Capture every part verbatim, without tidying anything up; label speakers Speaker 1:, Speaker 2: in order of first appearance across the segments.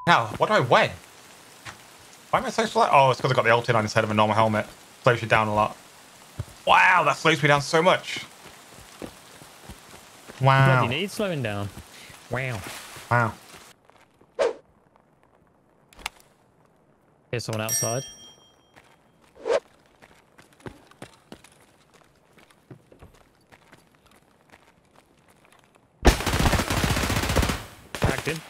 Speaker 1: Now, what do I weigh? Why am I so slow? Oh, it's because I've got the ulti line instead of a normal helmet. Slows you down a lot. Wow, that slows me down so much. Wow.
Speaker 2: What do you need slowing down? Wow.
Speaker 1: Wow.
Speaker 2: Here's someone outside. Tagged him.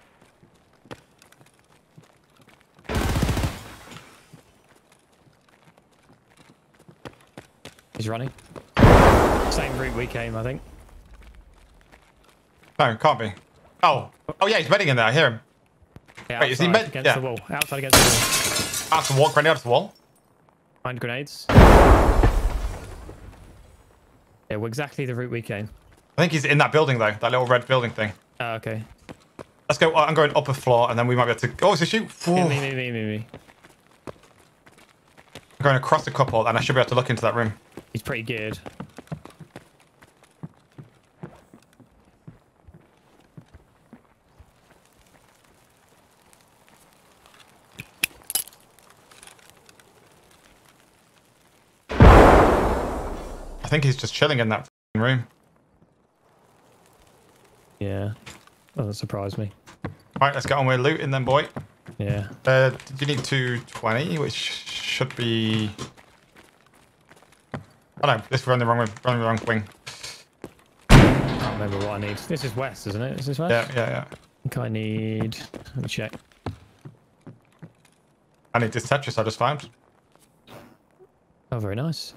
Speaker 2: He's running. Same route we came, I think.
Speaker 1: No, can't be. Oh. Oh, yeah, he's bedding in there. I hear him.
Speaker 2: Yeah,
Speaker 1: Wait, is he
Speaker 2: outside
Speaker 1: med?
Speaker 2: against
Speaker 1: Yeah.
Speaker 2: the wall. Outside against the wall.
Speaker 1: Out the wall, grenade out the wall.
Speaker 2: Find grenades. Yeah, well, exactly the route we came.
Speaker 1: I think he's in that building, though. That little red building thing.
Speaker 2: Oh, okay.
Speaker 1: Let's go. I'm going upper floor, and then we might be able to... Oh, it's a shoot.
Speaker 2: Yeah, me, me, me, me, me.
Speaker 1: I'm going across the couple, and I should be able to look into that room.
Speaker 2: He's pretty geared.
Speaker 1: I think he's just chilling in that room.
Speaker 2: Yeah. Doesn't surprise me.
Speaker 1: Right, let's get on with looting then, boy.
Speaker 2: Yeah.
Speaker 1: Uh, you need two twenty, which should be... Oh no, this we're on the wrong way, wrong, wrong wing.
Speaker 2: I can't remember what I need. This is west, isn't it? Is this west?
Speaker 1: Yeah, yeah, yeah.
Speaker 2: I think I need... Let me check.
Speaker 1: I need this Tetris I just found.
Speaker 2: Oh, very nice.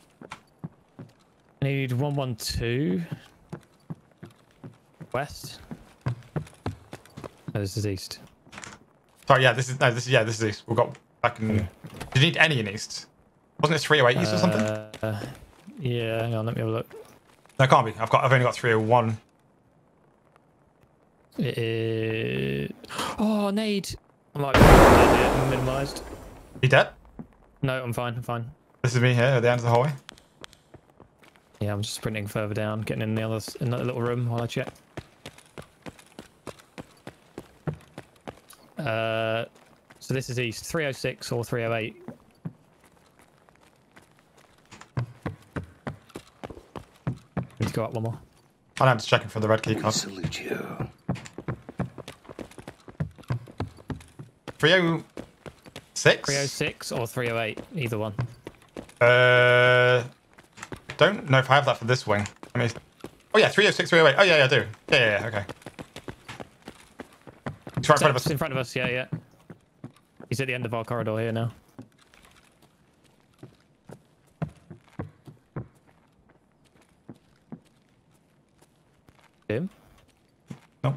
Speaker 2: I need one one two. West. Oh, this is east.
Speaker 1: Sorry, yeah, this is no, this is yeah, this is east. We've got back in.
Speaker 2: Okay.
Speaker 1: Did you need any in east? Wasn't it three oh eight east or something?
Speaker 2: Uh, yeah, hang on, let me have a look.
Speaker 1: No, it can't be. I've got. I've only got three oh one.
Speaker 2: It is... Oh, nade. I might be minimised.
Speaker 1: You dead?
Speaker 2: No, I'm fine. I'm fine.
Speaker 1: This is me here at the end of the hallway.
Speaker 2: Yeah, I'm just sprinting further down, getting in the other in that little room while I check. Uh, so this is east, three oh six or three oh eight. Need to go up one more.
Speaker 1: Oh, no, I'm just checking for the red key card.
Speaker 3: Salute you.
Speaker 1: three oh six?
Speaker 2: three oh six or three oh eight, either one.
Speaker 1: Uh, don't know if I have that for this wing. I mean, oh yeah, three oh six, three oh eight. Oh yeah, yeah, I do. Yeah, yeah, yeah, okay. It's right in front of us.
Speaker 2: It's in front of us, yeah, yeah. He's at the end of our corridor here now. Him?
Speaker 1: No.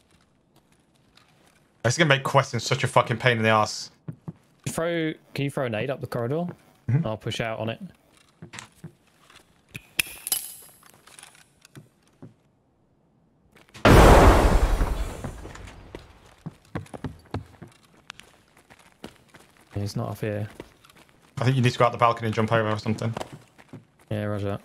Speaker 1: This is gonna make questing such a fucking pain in the ass.
Speaker 2: Throw, can you throw a nade up the corridor?
Speaker 1: Mm-hmm.
Speaker 2: I'll push out on it. He's not up here.
Speaker 1: I think you need to go out the balcony and jump over or something.
Speaker 2: Yeah, roger that.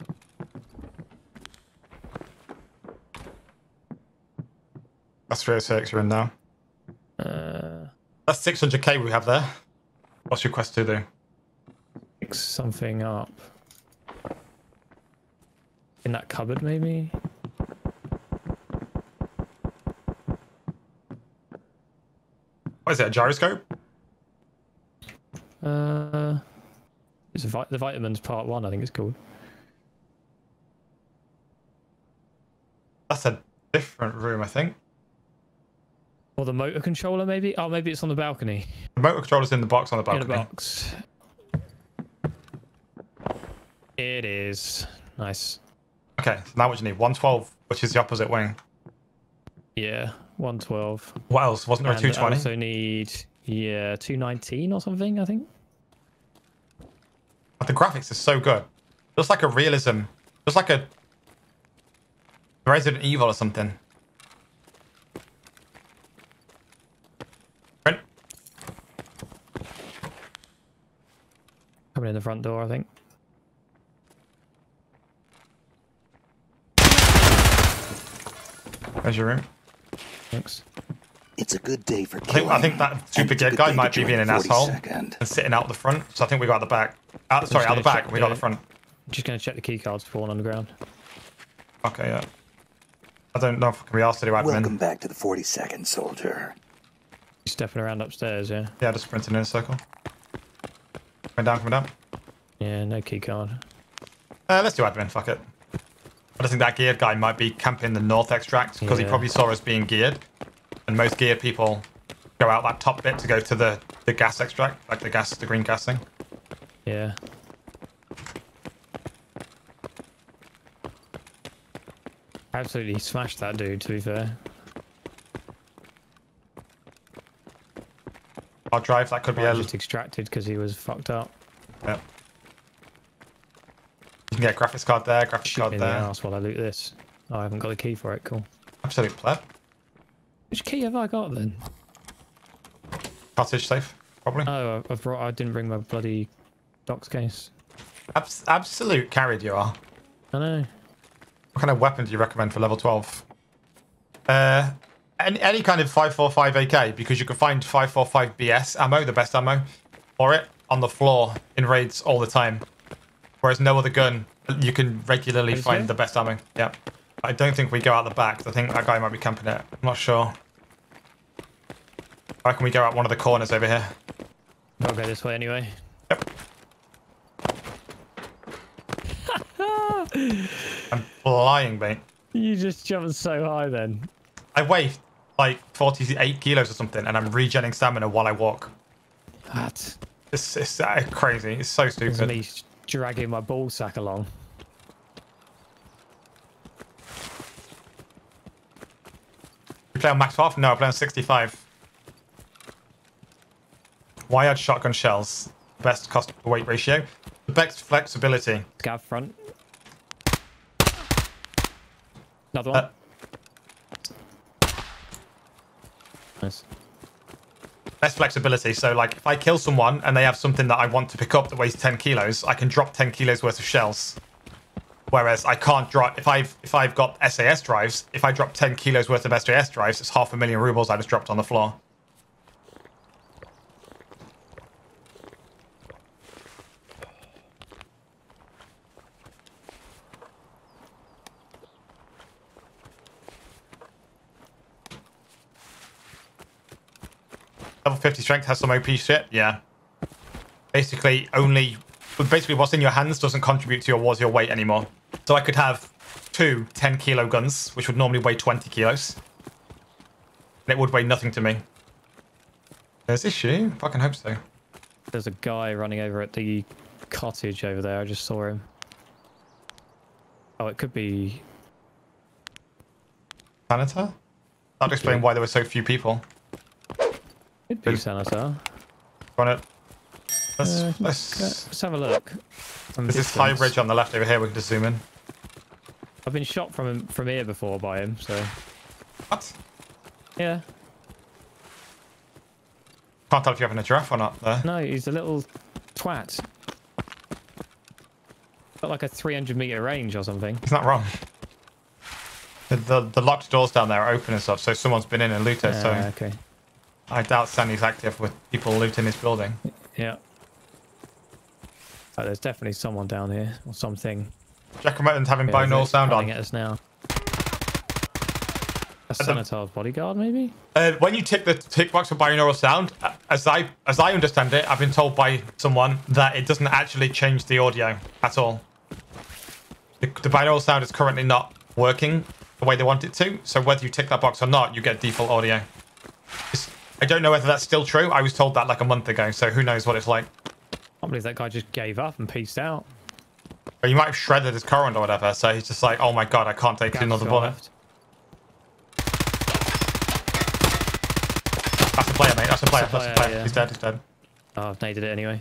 Speaker 1: That's three oh six, you're in now.
Speaker 2: Uh,
Speaker 1: That's six hundred K we have there. What's your quest to do?
Speaker 2: fix something up. In that cupboard, maybe?
Speaker 1: What is it, a gyroscope?
Speaker 2: Uh, it's a vi the vitamins part one, I think it's called.
Speaker 1: That's a different room, I think.
Speaker 2: Or the motor controller, maybe? Oh, maybe it's on the balcony.
Speaker 1: The motor controller's in the box on the balcony.
Speaker 2: In a box. It is. Nice.
Speaker 1: Okay, so now what do you need? one twelve, which is the opposite wing.
Speaker 2: Yeah, one twelve.
Speaker 1: What else? Wasn't there a
Speaker 2: And
Speaker 1: two
Speaker 2: I
Speaker 1: twenty?
Speaker 2: also need, yeah, two nineteen or something, I think.
Speaker 1: But the graphics are so good. Just like a realism. Just like a Resident Evil or something. Right.
Speaker 2: Coming in the front door, I think.
Speaker 1: There's your room.
Speaker 2: Thanks.
Speaker 3: It's a good day for
Speaker 1: I think,
Speaker 3: killing.
Speaker 1: I think that super geared guy might be being an asshole
Speaker 3: Second.
Speaker 1: and sitting out the front. So I think we go out the back. Out, sorry, out the back. And we got the front.
Speaker 2: Just gonna check the key cards falling on the ground.
Speaker 1: Okay, yeah. I don't know if we can be asked to do admin.
Speaker 3: Welcome back to the forty-second, soldier.
Speaker 2: Stepping around upstairs, yeah.
Speaker 1: Yeah, just sprinting in a circle. Coming down, coming down.
Speaker 2: Yeah, no key card.
Speaker 1: Uh, let's do admin. Fuck it. I just think that geared guy might be camping the north extract because
Speaker 2: yeah.
Speaker 1: he probably saw us being geared, and most geared people go out that top bit to go to the the gas extract, like the gas, the green gas thing.
Speaker 2: Yeah. Absolutely smashed that dude, to be fair.
Speaker 1: I'll drive. That could be
Speaker 2: I
Speaker 1: a.
Speaker 2: just extracted because he was fucked up.
Speaker 1: Yeah. You can get a graphics card there, graphics
Speaker 2: Shoot
Speaker 1: card
Speaker 2: me in the
Speaker 1: there.
Speaker 2: arse while I loot this. Oh, I haven't got the key for it. Cool.
Speaker 1: Absolute pleb.
Speaker 2: Which key have I got then?
Speaker 1: Cottage safe, probably.
Speaker 2: Oh, I- I've brought. I didn't bring my bloody docs case.
Speaker 1: Abs absolute carried you are.
Speaker 2: I know.
Speaker 1: What kind of weapon do you recommend for level twelve? Uh, any, any kind of five forty-five A K, because you can find five forty-five B S ammo, the best ammo, for it, on the floor in raids all the time. Whereas no other gun, you can regularly
Speaker 2: Is
Speaker 1: find
Speaker 2: there?
Speaker 1: the best ammo. Yeah. I don't think we go out the back. I think that guy might be camping it. I'm not sure. I reckon we go out one of the corners over here.
Speaker 2: I'll go this way anyway.
Speaker 1: Yep. I'm flying, mate.
Speaker 2: You just jumped so high then.
Speaker 1: I weigh like forty-eight kilos or something, and I'm regenerating stamina while I walk.
Speaker 2: What?
Speaker 1: It's, it's uh, crazy. It's so
Speaker 2: It's
Speaker 1: stupid.
Speaker 2: me dragging my ball sack along.
Speaker 1: You play on max half? No, I play on sixty-five. Why add shotgun shells? Best cost to weight ratio. The best flexibility.
Speaker 2: Scav front. Another one.
Speaker 1: Uh,
Speaker 2: Nice.
Speaker 1: best flexibility. So, like, if I kill someone and they have something that I want to pick up that weighs ten kilos, I can drop ten kilos worth of shells. Whereas I can't drop if I've if I've got S A S drives. If I drop ten kilos worth of S A S drives, it's half a million rubles I just dropped on the floor. Level fifty strength has some O P shit. Yeah. Basically, only basically what's in your hands doesn't contribute to your towards your weight anymore. So I could have two ten kilo guns, which would normally weigh twenty kilos, and it would weigh nothing to me. There's issue. Fucking hope so.
Speaker 2: There's a guy running over at the cottage over there. I just saw him. Oh, it could be.
Speaker 1: Senator? That'd explain why there were so few people.
Speaker 2: Could be Senator.
Speaker 1: On it. Let's,
Speaker 2: Uh,
Speaker 1: let's,
Speaker 2: Let's have a look. From
Speaker 1: there's this high
Speaker 2: distance.
Speaker 1: ridge on the left over here. We can just zoom in.
Speaker 2: I've been shot from him from here before by him, so
Speaker 1: What?
Speaker 2: yeah.
Speaker 1: Can't tell if you're having a giraffe or not there.
Speaker 2: No, he's a little twat. Got like a three hundred meter range or something.
Speaker 1: He's not wrong. The, the, the locked doors down there are open and stuff, so someone's been in and looted,
Speaker 2: Ah,
Speaker 1: so
Speaker 2: okay.
Speaker 1: I doubt Sandy's active with people looting his building.
Speaker 2: Yeah. Oh, there's definitely someone down here or something.
Speaker 1: Do you recommend having
Speaker 2: Yeah,
Speaker 1: binaural
Speaker 2: they're
Speaker 1: sound
Speaker 2: running
Speaker 1: on?
Speaker 2: at us now. A
Speaker 1: the-
Speaker 2: Senator's bodyguard, maybe?
Speaker 1: Uh, when you tick the tick box for binaural sound, uh, as I as I understand it, I've been told by someone that it doesn't actually change the audio at all. The, the binaural sound is currently not working the way they want it to, so whether you tick that box or not, you get default audio. It's, I don't know whether that's still true. I was told that like a month ago, so who knows what it's like.
Speaker 2: I can't believe that guy just gave up and peaced out.
Speaker 1: But you might have shredded his current or whatever, so he's just like, oh my god, I can't take
Speaker 2: Gav's
Speaker 1: another
Speaker 2: got
Speaker 1: bullet.
Speaker 2: left.
Speaker 1: That's a player, mate. That's a player.
Speaker 2: That's a
Speaker 1: That's a
Speaker 2: player,
Speaker 1: player.
Speaker 2: yeah.
Speaker 1: He's dead. He's dead.
Speaker 2: Oh, I've naded it anyway.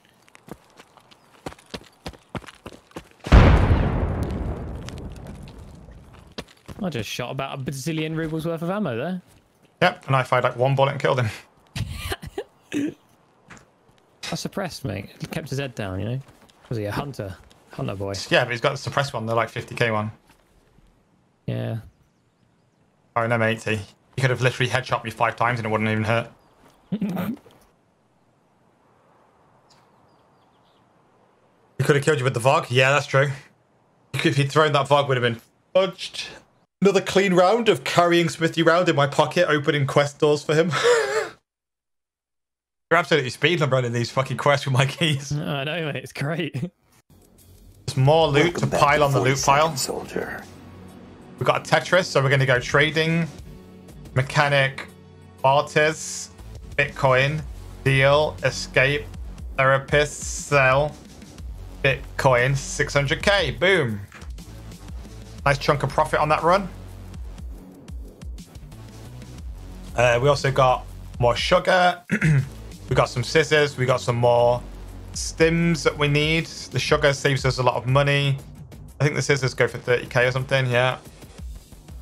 Speaker 2: I just shot about a bazillion rubles worth of ammo there.
Speaker 1: Yep, and I fired like one bullet and killed him.
Speaker 2: I suppressed, mate. He kept his head down, you know? Was he a hunter? Hunter boy.
Speaker 1: Yeah, but he's got the suppressed one. They're like fifty K one.
Speaker 2: Yeah.
Speaker 1: Oh, no, mate. He, He could have literally headshot me five times and it wouldn't even hurt. He could have killed you with the V O G. Yeah, that's true. If he'd thrown that V O G, would have been fudged. Another clean round of carrying Smithy round in my pocket, opening quest doors for him. You're absolutely speeding running these fucking quests with my keys.
Speaker 2: I know, mate. It's great.
Speaker 1: There's more loot to pile on the loot pile.
Speaker 3: Soldier.
Speaker 1: We've got a Tetris, so we're going to go trading, mechanic, artists, Bitcoin, deal, escape, therapist, sell, Bitcoin, six hundred K. Boom. Nice chunk of profit on that run. Uh, we also got more sugar. We got some scissors. We got some more stims that we need. The sugar saves us a lot of money. I think the scissors go for thirty K or something. Yeah.